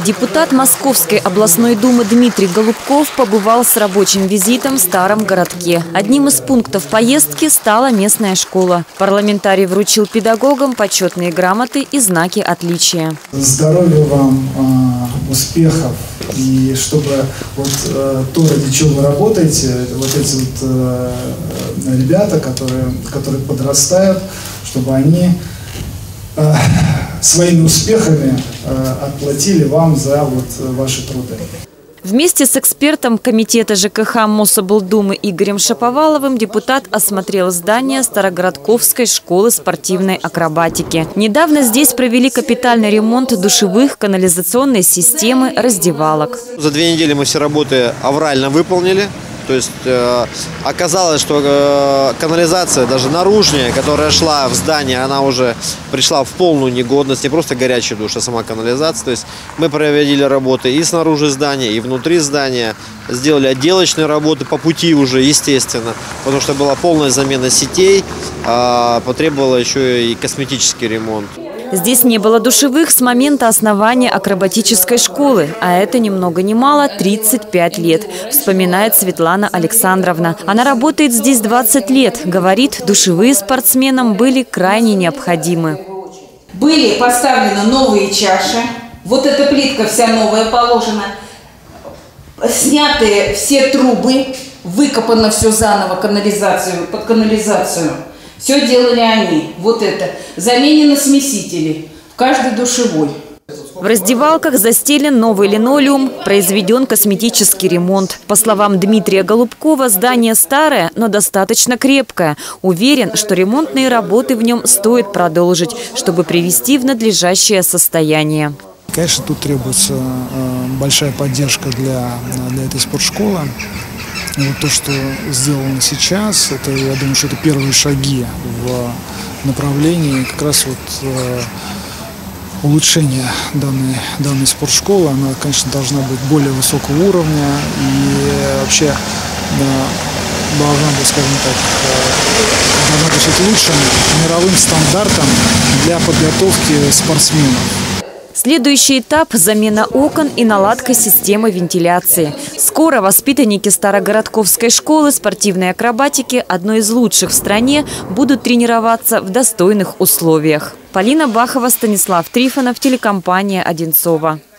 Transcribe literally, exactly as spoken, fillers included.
Депутат Московской областной думы Дмитрий Голубков побывал с рабочим визитом в старом городке. Одним из пунктов поездки стала местная школа. Парламентарий вручил педагогам почетные грамоты и знаки отличия. Здоровья вам, успехов, и чтобы вот то, ради чего вы работаете, вот эти вот ребята, которые, которые подрастают, чтобы они своими успехами отплатили вам за вот ваши труды. Вместе с экспертом комитета ЖКХ Мособлдумы Игорем Шаповаловым депутат осмотрел здание Старогородковской школы спортивной акробатики. Недавно здесь провели капитальный ремонт душевых, канализационной системы, раздевалок. За две недели мы все работы аврально выполнили. То есть э, оказалось, что э, канализация, даже наружная, которая шла в здание, она уже пришла в полную негодность. Не просто горячий душ, а сама канализация. То есть мы проводили работы и снаружи здания, и внутри здания. Сделали отделочные работы по пути уже, естественно. Потому что была полная замена сетей, э, потребовала еще и косметический ремонт. Здесь не было душевых с момента основания акробатической школы, а это ни много ни мало тридцать пять лет, вспоминает Светлана Александровна. Она работает здесь двадцать лет, говорит, душевые спортсменам были крайне необходимы. Были поставлены новые чаши, вот эта плитка вся новая положена, сняты все трубы, выкопано все заново, канализацию, под канализацию. Все делали они. Вот это. Заменены смесители в каждой душевой. В раздевалках застелен новый линолеум, произведен косметический ремонт. По словам Дмитрия Голубкова, здание старое, но достаточно крепкое. Уверен, что ремонтные работы в нем стоит продолжить, чтобы привести в надлежащее состояние. Конечно, тут требуется большая поддержка для, для этой спортшколы. Вот то, что сделано сейчас, это, я думаю, что это первые шаги в направлении как раз вот э, улучшения данной, данной спортшколы. Она, конечно, должна быть более высокого уровня и вообще да, должна быть, скажем так, э, должна быть лучшим мировым стандартом для подготовки спортсменов. Следующий этап – замена окон и наладка системы вентиляции. Скоро воспитанники Старогородковской школы спортивной акробатики, одной из лучших в стране, будут тренироваться в достойных условиях. Полина Бахова, Станислав Трифонов, телекомпания «Одинцово».